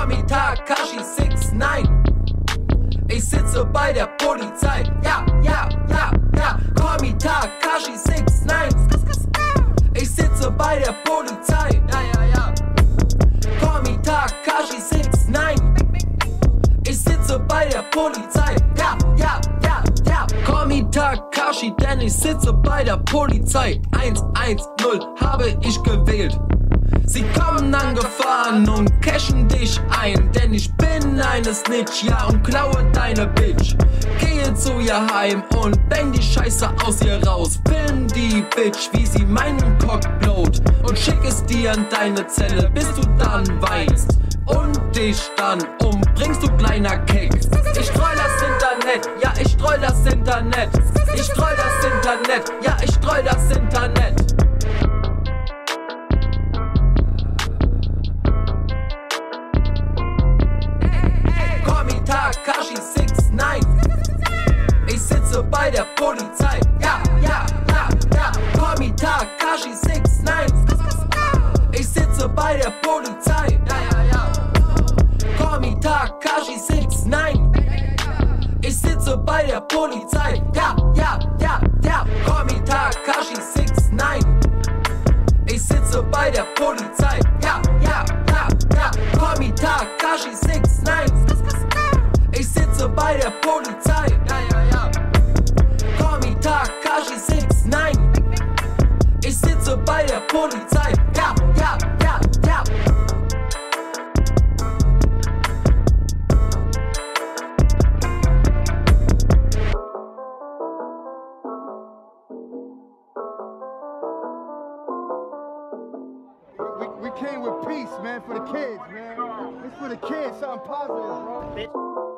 me Takashi 69. Ich sitze bei der Polizei. Ja, ja, ja, ja. Call me Takashi 69. Ich sitze bei der Polizei. Ja, ja, ja. Call me Takashi 69. Ich sitze bei der Polizei. Ja, ja, ja, ja. Call me Takashi, denn ich sitze bei der Polizei. 110 habe ich gewählt. Sie kommen angefahren und cashen dich ein, denn ich bin eine Snitch, ja, und klaue deine Bitch. Gehe zu ihr heim und bang die Scheiße aus ihr raus. Film die Bitch, wie sie meinen Cock blowt, und schick es dir an deine Zelle, bis du dann weinst und dich dann umbringst, du kleiner Keck. Ich streu das Internet, ja, ich streu das Internet. Ich streu das Internet, ja, ich streu das Internet. Takashi 69. Ich sitze bei der Polizei. Ja, ja, ja, ja. Call me Takashi 69. Ich sitze bei der Polizei. Ja, ja, ja. Call me Takashi 69. Ich sitze bei der Polizei. Ja, ja, ja, ja. Call me Takashi 69. Ich sitze bei der Polizei. Ja, ja, ja, ja. Call me Takashi 69. Ich sitze bei der Polizei. Ja, ja, ja. Call me Takashi 69. Ich sitze bei der Polizei. Ja, ja, ja, ja. We came with peace, man, for the kids, man. It's for the kids, something positive, bro.